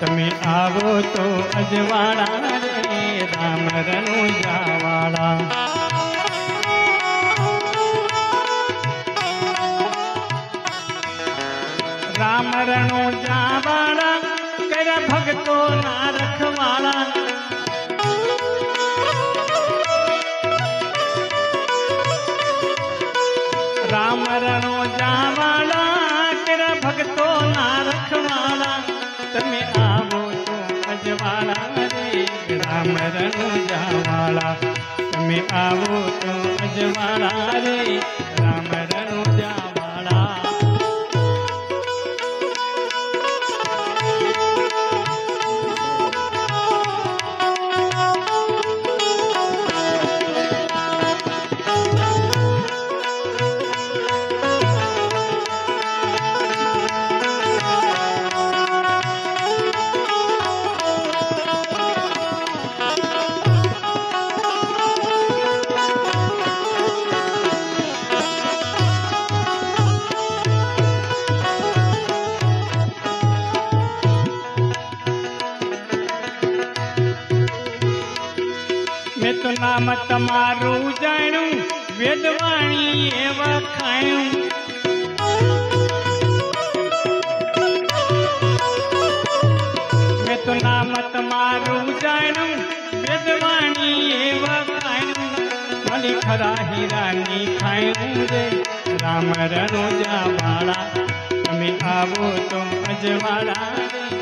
તમે આવો તો અજવાળા રે રામ રણુજાવાળા. રામ રણુજાવાળા કર્યા ભક્તો ના રખવાળા. રામ રણુજાવાળા કર્યા ભક્તો ના રખવાળા. તમે આવો તો અજવાળા રે રામ રણુજાવાળા. તમે આવો તો અજવાળા રે રામ રણુજાવાળા. મેં તો નામ તમારું જાણ્યું વેદવાણી એ વખાણ્યું. મેં તો નામ તમારું જાણ્યું વેદવાણી એ વખાણ્યું. મળી ખરા હીરાની ખાણ્યું રે રામ રણુજાવાળા. તમે આવો તો અજવાળા રે